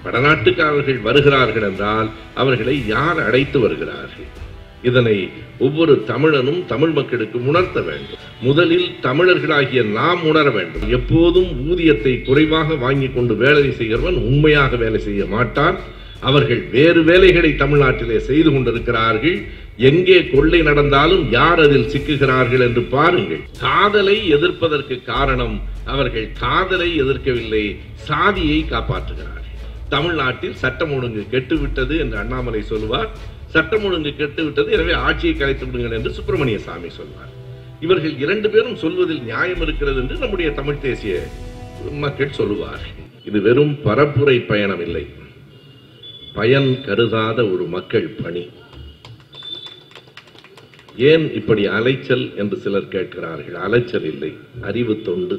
வடநாட்டுக்காரர்கள் வருகிறார்கள் என்றால் அவர்களை யார் அழைத்து வருகிறார்கள்? இதனை ஒவ்வொரு தமிழனும் தமிழ் மக்களுக்கு உணர்த்த வேண்டும். முதலில் தமிழர்களாகிய நாம் உணர வேண்டும். எப்போதும் ஊதியத்தை குறைவாக வாங்கி கொண்டு வேலை செய்கிறவன் உண்மையாக வேலை செய்ய மாட்டான். அவர்கள் வேறு வேலைகளை தமிழ்நாட்டிலே செய்து கொண்டிருக்கிறார்கள். எங்கே கொள்ளை நடந்தாலும் யார் அதில் சிக்குகிறார்கள் என்று பாருங்கள். காதலை எதிர்ப்பதற்கு காரணம் அவர்கள் காதலை எதிர்க்கவில்லை, சாதியை காப்பாற்றுகிறார்கள். தமிழ்நாட்டில் சட்டம் ஒழுங்கு கெட்டுவிட்டது என்று அண்ணாமலை சொல்வார். சட்டம் ஒழுங்கு கெட்டுவிட்டது, எனவே ஆட்சியை கலைத்து விடுங்கள் என்று சுப்பிரமணிய சாமி சொல்வார். இவர்கள் இரண்டு பேரும் சொல்வதில் நியாயம் இருக்கிறது என்று நம்முடைய தமிழ் தேசிய மக்கள் சொல்லுவார். இது வெறும் பரப்புரை பயணம் இல்லை, பயன் கருதாத ஒரு மக்கள் பணி. ஏன் இப்படி அலைச்சல் என்று சிலர் கேட்கிறார்கள். அலைச்சல் இல்லை, அறிவு தொண்டு.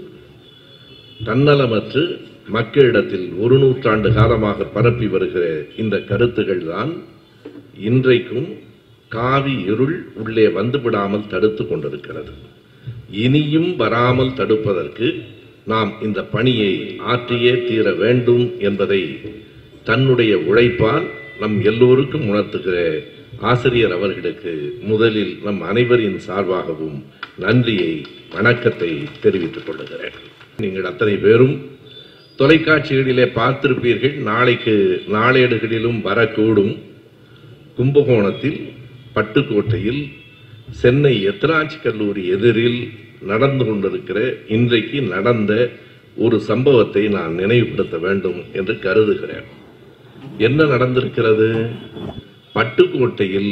தன்னலமற்று மக்களிடத்தில் ஒரு நூற்றாண்டு காலமாக பரப்பி வருகிற இந்த கருத்துகள் தான் இன்றைக்கும் காவி இருள் உள்ளே வந்துவிடாமல் தடுத்து கொண்டிருக்கிறது. இனியும் வராமல் தடுப்பதற்கு நாம் இந்த பணியை ஆற்றியே தீர வேண்டும் என்பதை தன்னுடைய உழைப்பால் நம் எல்லோருக்கும் உணர்த்துகிற ஆசிரியர் அவர்களுக்கு முதலில் நம் அனைவரின் சார்பாகவும் நன்றியை, வணக்கத்தை தெரிவித்துக் கொள்ளுகிறேன். நீங்கள் அத்தனை பேரும் தொலைக்காட்சிகளிலே பார்த்திருப்பீர்கள். நாளைக்கு நாளேடுகளிலும் வரக்கூடும். கும்பகோணத்தில் பட்டுக்கோட்டையில் சென்னை எத்திராஜ் கல்லூரி எதிரில் நடந்து கொண்டிருக்கிற இன்றைக்கு நடந்த ஒரு சம்பவத்தை நான் நினைவுபடுத்த வேண்டும் என்று கருதுகிறேன். என்ன நடந்திருக்கிறது? பட்டுக்கோட்டையில்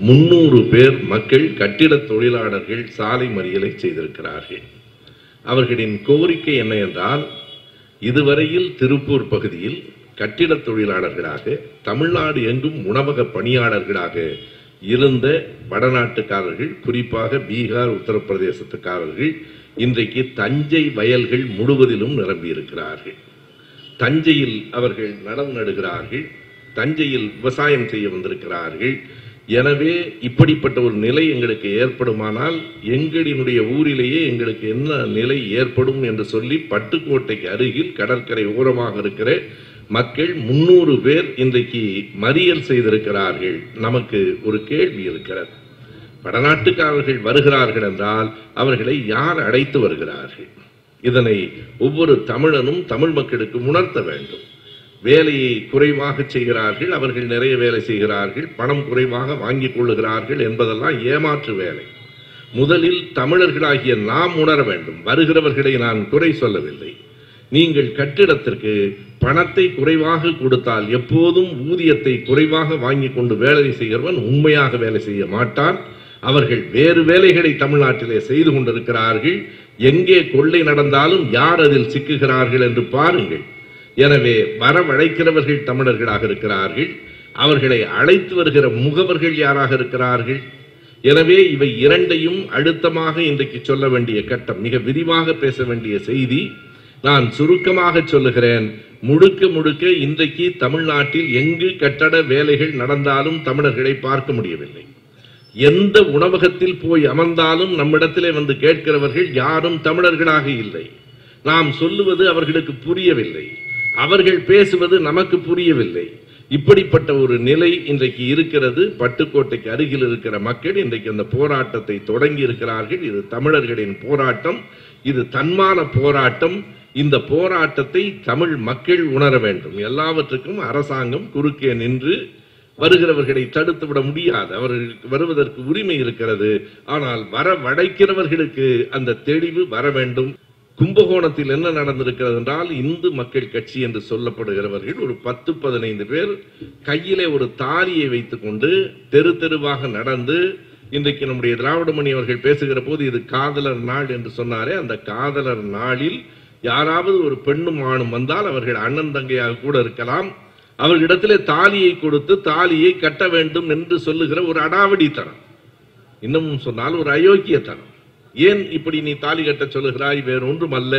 300 பேர் மக்கள், கட்டிட தொழிலாளர்கள் சாலை மறியலை செய்திருக்கிறார்கள். அவர்களின் கோரிக்கை என்ன என்றால், இதுவரையில் திருப்பூர் பகுதியில் கட்டிட தொழிலாளர்களாக, தமிழ்நாடு எங்கும் உணவக பணியாளர்களாக இருந்த வடநாட்டுக்காரர்கள், குறிப்பாக பீகார், உத்தரப்பிரதேசத்துக்காரர்கள் இன்றைக்கு தஞ்சை வயல்கள் முழுவதிலும் நிரம்பியிருக்கிறார்கள். தஞ்சையில் அவர்கள் நடம் நடுகிறார்கள், தஞ்சையில் விவசாயம் செய்ய வந்திருக்கிறார்கள். எனவே இப்படிப்பட்ட ஒரு நிலை எங்களுக்கு ஏற்படுமானால் எங்களினுடைய ஊரிலேயே எங்களுக்கு என்ன நிலை ஏற்படும் என்று சொல்லி பட்டுக்கோட்டைக்கு அருகில் கடற்கரை ஓரமாக இருக்கிற மக்கள் 300 பேர் இன்றைக்கு மறியல் செய்திருக்கிறார்கள். நமக்கு ஒரு கேள்வி இருக்கிறது. வடநாட்டுக்காரர்கள் வருகிறார்கள் என்றால் அவர்களை யார் அழைத்து வருகிறார்கள்? இதனை ஒவ்வொரு தமிழனும் தமிழ் மக்களுக்கு உணர்த்த வேண்டும். வேலையை குறைவாக செய்கிறார்கள், அவர்கள் நிறைய வேலை செய்கிறார்கள், பணம் குறைவாக வாங்கிக் கொள்ளுகிறார்கள் என்பதெல்லாம் ஏமாற்று வேலை. முதலில் தமிழர்களாகிய நாம் உணர வேண்டும். வருகிறவர்களை நான் குறை சொல்லவில்லை. நீங்கள் கட்டிடத்திற்கு பணத்தை குறைவாக கொடுத்தால் எப்போதும் ஊதியத்தை குறைவாக வாங்கி கொண்டு வேலை செய்கிறவன் உண்மையாக வேலை செய்ய மாட்டான். அவர்கள் வேறு வேலைகளை தமிழ்நாட்டிலே செய்து கொண்டிருக்கிறார்கள். எங்கே கொள்ளை நடந்தாலும் யார் அதில் சிக்குகிறார்கள் என்று பாருங்கள். எனவே வரவழைக்கிறவர்கள் தமிழர்களாக இருக்கிறார்கள். அவர்களை அழைத்து வருகிற முகவர்கள் யாராக இருக்கிறார்கள்? எனவே இவை இரண்டையும் அழுத்தமாக இன்றைக்கு சொல்ல வேண்டிய கட்டம். மிக விரிவாக பேச வேண்டிய செய்தி. நான் சுருக்கமாக சொல்லுகிறேன். முழுக்க முழுக்க இன்றைக்கு தமிழ்நாட்டில் எங்கு கட்டட வேலைகள் நடந்தாலும் தமிழர்களை பார்க்க முடியவில்லை. எந்த உணவகத்தில் போய் அமர்ந்தாலும் நம்மிடத்திலே வந்து கேட்கிறவர்கள் யாரும் தமிழர்களாக இல்லை. நாம் சொல்லுவது அவர்களுக்கு புரியவில்லை, அவர்கள் பேசுவது நமக்கு புரியவில்லை. இப்படிப்பட்ட ஒரு நிலை இன்றைக்கு இருக்கிறது. பட்டுக்கோட்டைக்கு அருகில் இருக்கிற மக்கள் இன்றைக்கு அந்த போராட்டத்தை தொடங்கி இருக்கிறார்கள். இது தமிழர்களின் போராட்டம், இது தன்மான போராட்டம். இந்த போராட்டத்தை தமிழ் மக்கள் உணர வேண்டும். எல்லாவற்றுக்கும் அரசாங்கம் குறுக்கே நின்று வருகிறவர்களை தடுத்து விட முடியாது. அவர்களுக்கு வருவதற்கு உரிமை இருக்கிறது. ஆனால் வரவழைக்கிறவர்களுக்கு அந்த தெளிவு வர வேண்டும். கும்பகோணத்தில் என்ன நடந்திருக்கிறது என்றால், இந்து மக்கள் கட்சி என்று சொல்லப்படுகிறவர்கள் ஒரு 10-15 பேர் கையிலே ஒரு தாலியை வைத்துக் கொண்டு தெரு தெருவாக நடந்து, இன்றைக்கு நம்முடைய திராவிடமணி அவர்கள் பேசுகிற போது இது காதலர் நாள் என்று சொன்னாரே, அந்த காதலர் நாளில் யாராவது ஒரு பெண்ணும் ஆணும் வந்தால் அவர்கள் அண்ணன் தங்கையாக கூட இருக்கலாம், அவர்களிடத்திலே தாலியை கொடுத்து தாலியை கட்ட வேண்டும் என்று சொல்லுகிற ஒரு அடாவடித்தனம், இன்னமும் சொன்னால் ஒரு அயோக்கியத்தனம். ஏன் இப்படி நீ தாலி கட்ட சொல்லுகிறாய்? வேறொன்றும் அல்ல,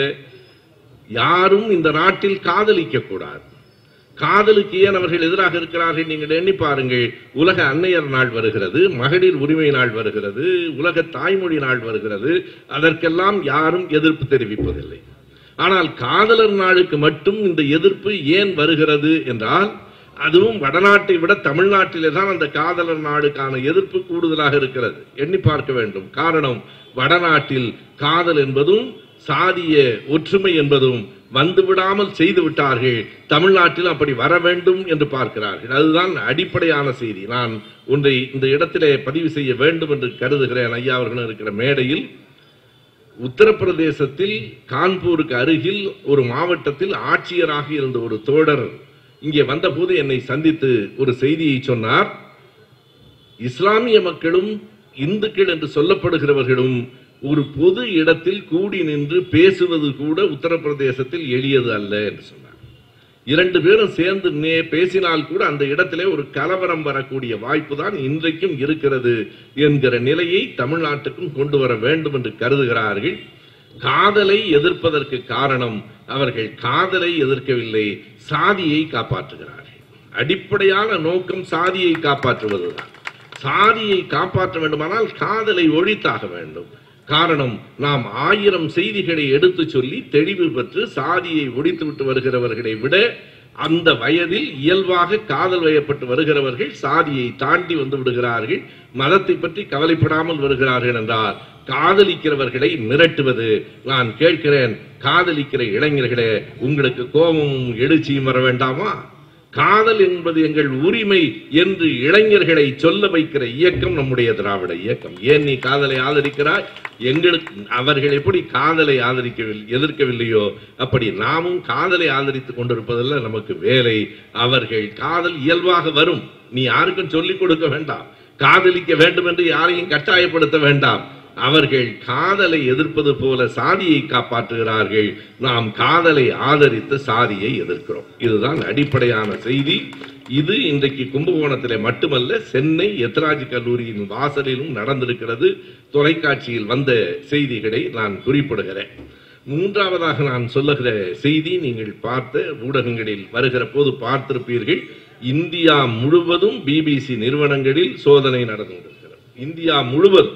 யாரும் இந்த நாட்டில் காதலிக்க கூடாது. காதலுக்கு ஏன் அவர்கள் எதிராக இருக்கிறார்கள்? நீங்கள் எண்ணி பாருங்கள். உலக அன்னையர் நாள் வருகிறது, மகளிர் உரிமை நாள் வருகிறது, உலக தாய்மொழி நாள் வருகிறது. அதற்கெல்லாம் யாரும் எதிர்ப்பு தெரிவிப்பதில்லை. ஆனால் காதலர் நாளுக்கு மட்டும் இந்த எதிர்ப்பு ஏன் வருகிறது என்றால், அதுவும் வடநாட்டை விட தமிழ்நாட்டிலே தான் அந்த காதலர் நாடுக்கான எதிர்ப்பு கூடுதலாக இருக்கிறது. எண்ணி பார்க்க வேண்டும். காரணம், வடநாட்டில் காதல் என்பதும் சாதிய ஒற்றுமை என்பதும் வந்துவிடாமல் செய்து விட்டார்கள். தமிழ்நாட்டில் அப்படி வர வேண்டும் என்று பார்க்கிறார்கள். அதுதான் அடிப்படையான செய்தி. நான் ஒன்றை இந்த இடத்திலே பதிவு செய்ய வேண்டும் என்று கருதுகிறேன். ஐயா அவர்கள் இருக்கிற மேடையில், உத்தரப்பிரதேசத்தில் கான்பூருக்கு அருகில் ஒரு மாவட்டத்தில் ஆட்சியராக இருந்த ஒரு தோழர் இங்கே வந்தபோது என்னை சந்தித்து ஒரு செய்தியை சொன்னார். இஸ்லாமிய மக்களும் இந்துக்கள் என்று சொல்லப்படுகிறவர்களும் ஒரு பொது இடத்தில் கூடி நின்று பேசுவது கூட உத்தரப்பிரதேசத்தில் எளியது அல்ல என்று சொன்னார். இரண்டு பேரும் சேர்ந்து பேசினால் கூட அந்த இடத்திலே ஒரு கலவரம் வரக்கூடிய வாய்ப்பு தான் இன்றைக்கும் இருக்கிறது என்கிற நிலையை தமிழ்நாட்டுக்கும் கொண்டு வர வேண்டும் என்று கருதுகிறார்கள். காதலை எதிர்ப்பதற்கு காரணம், அவர்கள் காதலை எதிர்க்கவில்லை, சாதியை காப்பாற்றுகிறார்கள். அடிப்படையான நோக்கம் சாதியை காப்பாற்றுவதுதான். சாதியை காப்பாற்ற வேண்டுமானால் காதலை ஒழித்தாக வேண்டும். காரணம், நாம் 1000 செய்திகளை எடுத்து சொல்லி தெளிவு பெற்று சாதியை ஒழித்துவிட்டு வருகிறவர்களை விட அந்த வயதில் இயல்பாக காதல் வயப்பட்டு வருகிறவர்கள் சாதியை தாண்டி வந்து விடுகிறார்கள். மதத்தை பற்றி கவலைப்படாமல் வருகிறார்கள் என்றால் காதலிக்கிறவர்களை மிரட்டுவது. நான் கேட்கிறேன், காதலிக்கிற இளைஞர்களே, உங்களுக்கு கோபமும் எழுச்சியும் வர வேண்டாமா? காதல் என்பது எங்கள் உரிமை என்று இளைஞர்களை சொல்ல வைக்கிற இயக்கம் நம்முடைய திராவிட இயக்கம். ஏன் நீ காதலை ஆதரிக்கிறாய்? எங்களுக்கு அவர்கள் எப்படி காதலை எதிர்க்கவில்லையோ அப்படி நாமும் காதலை ஆதரித்துக் கொண்டிருப்பதில் நமக்கு வேலை. அவர்கள் காதல் இயல்பாக வரும். நீ யாருக்கும் சொல்லிக் கொடுக்க வேண்டாம். காதலிக்க வேண்டும் என்று யாரையும் கட்டாயப்படுத்த வேண்டாம். அவர்கள் காதலை எதிர்ப்பது போல சாதியை காப்பாற்றுகிறார்கள். நாம் காதலை ஆதரித்து சாதியை எதிர்க்கிறோம். இதுதான் அடிப்படையான செய்தி. இது இன்றைக்கு கும்பகோணத்திலே மட்டுமல்ல, சென்னை எத்ராஜ் கல்லூரியின் வாசலிலும் நடந்திருக்கிறது. தொலைக்காட்சியில் வந்த செய்திகளை நான் குறிப்பிடுகிறேன். மூன்றாவதாக நான் சொல்லுகிற செய்தி, நீங்கள் பார்த்த ஊடகங்களில் வருகிற போது பார்த்திருப்பீர்கள். இந்தியா முழுவதும் பிபிசி நிறுவனங்களில் சோதனை நடந்து கொண்டிருக்கிறது. இந்தியா முழுவதும்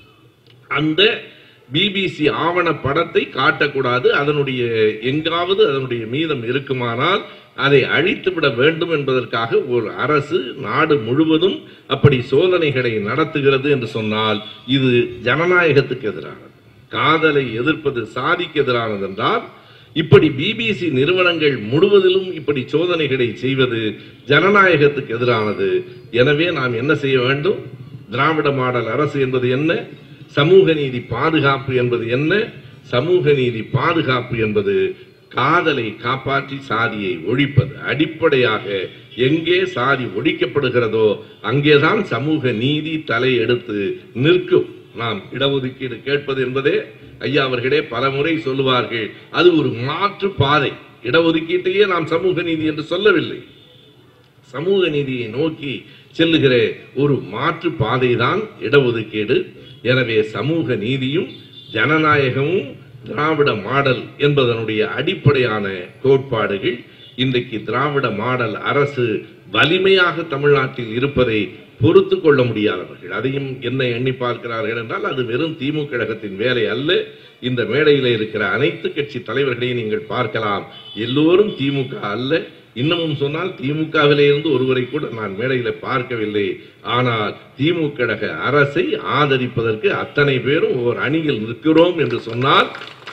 அந்த பிபிசி ஆவண படத்தை காட்டக்கூடாது. அதனுடைய எங்காவது அதனுடைய மீதம் இருக்குமானால் அதை அழித்துவிட வேண்டும் என்பதற்காக ஒரு அரசு நாடு முழுவதும் அப்படி சோதனைகளை நடத்துகிறது என்று சொன்னால் இது ஜனநாயகத்துக்கு எதிரானது. காதலை எதிர்ப்பது சாதிக்கு எதிரானது என்றால் இப்படி பிபிசி நிறுவனங்கள் முழுவதிலும் இப்படி சோதனைகளை செய்வது ஜனநாயகத்துக்கு எதிரானது. எனவே நாம் என்ன செய்ய வேண்டும்? திராவிட மாடல் அரசு என்பது என்ன? சமூக நீதி பாதுகாப்பு என்பது என்ன? சமூக நீதி பாதுகாப்பு என்பது காதலை காப்பாற்றி சாதியை ஒழிப்பது. அடிப்படையாக எங்கே சாதி ஒழிக்கப்படுகிறதோ அங்கேதான் சமூக நீதி தலை எடுத்து நிற்கும். நாம் இடஒதுக்கீடு கேட்பது என்பதே ஐயா அவர்களே பல முறை சொல்லுவார்கள், அது ஒரு மாற்று பாதை. இடஒதுக்கீட்டையே நாம் சமூக நீதி என்று சொல்லவில்லை. சமூக நீதியை நோக்கி செல்லுகிற ஒரு மாற்று பாதை தான் இடஒதுக்கீடு. எனவே சமூக நீதியும் ஜனநாயகமும் திராவிட மாடல் என்பதனுடைய அடிப்படையான கோட்பாடுகள். இன்றைக்கு திராவிட மாடல் அரசு வலிமையாக தமிழ்நாட்டில் இருப்பதை பொறுத்து கொள்ள முடியாதவர்கள் அதையும் என்ன எண்ணி பார்க்கிறார்கள் என்றால், அது வெறும் திமுக கழகத்தின் வேலை அல்ல. இந்த மேடையில் இருக்கிற அனைத்து கட்சி தலைவர்களையும் நீங்கள் பார்க்கலாம். எல்லோரும் திமுக அல்ல. இன்னமும் சொன்னால் திமுகவிலே இருந்து ஒருவரை கூட நான் மேடையில பார்க்கவில்லை. ஆனால் திமுக கழக அரசை ஆதரிப்பதற்கு அத்தனை பேரும் ஒரு அணியில் நிற்கிறோம் என்று சொன்னால்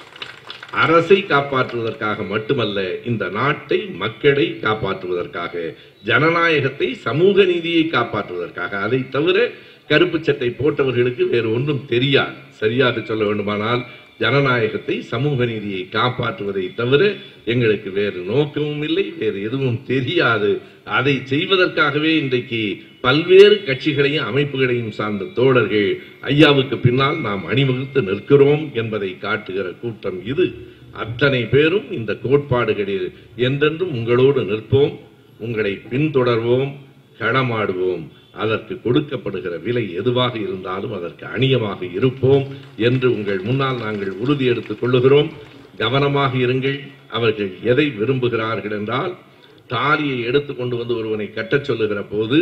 அரசை காப்பாற்றுவதற்காக மட்டுமல்ல, இந்த நாட்டை மக்களை காப்பாற்றுவதற்காக, ஜனநாயகத்தை சமூக நீதியை காப்பாற்றுவதற்காக. அதை தவிர கருப்பு சட்டை போட்டவர்களுக்கு வேறு ஒன்றும் தெரியாது. சரியாக சொல்ல வேண்டுமானால் ஜனநாயகத்தை சமூக நீதியை காப்பாற்றுவதை தவிர எங்களுக்கு வேறு நோக்கமும் இல்லை, வேறு எதுவும் தெரியாது. அதை செய்வதற்காகவே இன்றைக்கு பல்வேறு கட்சிகளையும் அமைப்புகளையும் சார்ந்த தோழர்கள் ஐயாவுக்கு பின்னால் நாம் அணிவகுத்து நிற்கிறோம் என்பதை காட்டுகிற கூட்டம் இது. அத்தனை பேரும் இந்த கோட்பாடுகளில் என்றென்றும் உங்களோடு நிற்போம், உங்களை பின்தொடர்வோம், களமாடுவோம். அதற்கு கொடுக்கப்படுகிற விலை எதுவாக இருந்தாலும் அதற்கு அணியமாக இருப்போம் என்று உங்கள் முன்னால் நாங்கள் உறுதி எடுத்துக் கொள்ளுகிறோம். கவனமாக இருங்கள். அவர்கள் எதை விரும்புகிறார்கள் என்றால், தாலியை எடுத்துக் கொண்டு வந்து ஒருவனை கட்டச் சொல்லுகிற போது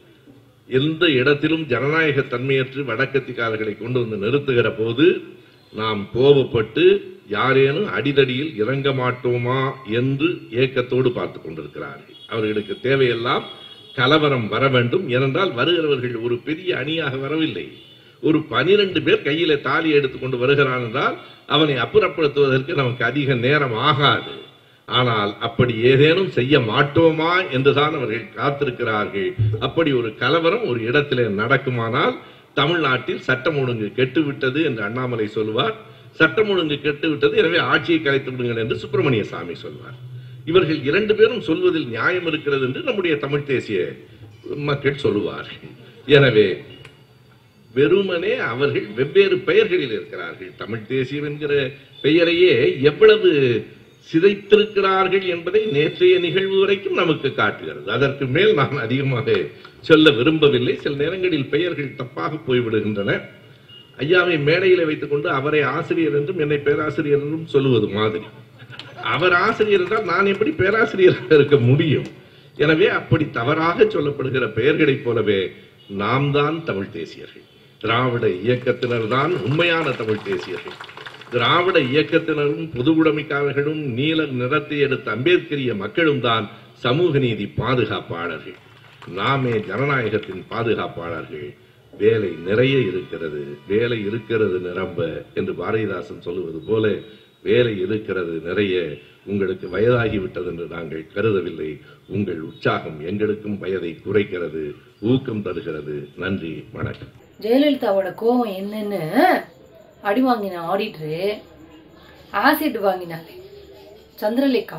எந்த இடத்திலும் ஜனநாயக தன்மையற்று வடக்கத்திக்காரர்களை கொண்டு வந்து நிறுத்துகிற போது நாம் கோபப்பட்டு யாரேனும் அடிதடியில் இறங்க மாட்டோமா என்று ஏக்கத்தோடு பார்த்து கொண்டிருக்கிறார்கள். அவர்களுக்கு தேவையெல்லாம் கலவரம் வர வேண்டும். ஏனென்றால் வருகிறவர்கள் ஒரு பெரிய அணியாக வரவில்லை. ஒரு 12 பேர் கையில தாலி எடுத்துக்கொண்டு வருகிறான் என்றால் அவனை அப்புறப்படுத்துவதற்கு நமக்கு அதிக நேரம் ஆகாது. ஆனால் அப்படி ஏதேனும் செய்ய மாட்டோமா என்றுதான் அவர்கள் காத்திருக்கிறார்கள். அப்படி ஒரு கலவரம் ஒரு இடத்திலே நடக்குமானால் தமிழ்நாட்டில் சட்டம் ஒழுங்கு கெட்டுவிட்டது என்று அண்ணாமலை சொல்வார். சட்டம் ஒழுங்கு கெட்டுவிட்டது, எனவே ஆட்சியை கலைத்து விடுங்கள் என்று சுப்பிரமணிய சாமி சொல்வார். இவர்கள் 2 பேரும் சொல்வதில் நியாயம் இருக்கிறது என்று நம்முடைய தமிழ் தேசிய மக்கள் சொல்லுவார்கள். எனவே வெறுமனே அவர்கள் வெவ்வேறு பெயர்களில் இருக்கிறார்கள். தமிழ் தேசியம் என்கிற பெயரையே எவ்வளவு சிதைத்திருக்கிறார்கள் என்பதை நேற்றைய நிகழ்வு வரைக்கும் நமக்கு காட்டுகிறது. அதற்கு மேல் நான் அதிகமாக சொல்ல விரும்பவில்லை. சில நேரங்களில் பெயர்கள் தப்பாக போய்விடுகின்றன. ஐயாவை மேடையில் வைத்துக் கொண்டு அவரை ஆசிரியர் என்றும் என்னை பேராசிரியர் என்றும் சொல்லுவது மாதிரி. அவர் ஆசிரியர் என்றால் நான் எப்படி பேராசிரியராக இருக்க முடியும்? எனவே அப்படி தவறாக சொல்லப்படுகிற பெயர்களைப் போலவே நாம் தான் தமிழ் தேசியர்கள். திராவிட இயக்கத்தினர் தான் உண்மையான தமிழ் தேசியர்கள். திராவிட இயக்கத்தினரும் பொதுவுடைமைக்காரர்களும் நீல நிறத்தை எடுத்த அம்பேத்கரிய மக்களும் தான் சமூக நீதி பாதுகாப்பாளர்கள். நாமே ஜனநாயகத்தின் பாதுகாப்பாளர்கள். வேலை நிறைய இருக்கிறது, வேலை இருக்கிறது நிரம்ப என்று பாரதிதாசன் சொல்லுவது போல வேலை இருக்கிறது நிறைய. உங்களுக்கு வயதாகிவிட்டது என்று நாங்கள் கருதவில்லை. உங்கள் உற்சாகம் எங்களுக்கும் வயதை குறைக்கிறது, ஊக்கம் தருகிறது. நன்றி, வணக்கம். ஜெயலலிதாவோட கோபம் என்னன்னு அடி வாங்கின ஆடிட்டரு ஆசிட் வாங்கினாலே சந்திரலேகா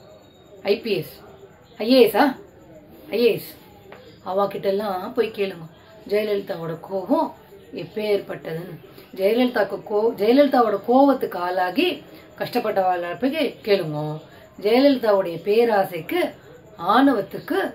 ஐஏஎஸ் அவகிட்டெல்லாம் போய் கேளுங்க ஜெயலலிதாவோட கோபம் எப்பேற்பட்டதுன்னு. ஜெயலலிதாவோட கோபத்துக்கு ஆளாகி கஷ்டப்பட்டவாள் போய் கேளுங்க. ஜெயலலிதாவுடைய பேராசைக்கு ஆணவத்துக்கு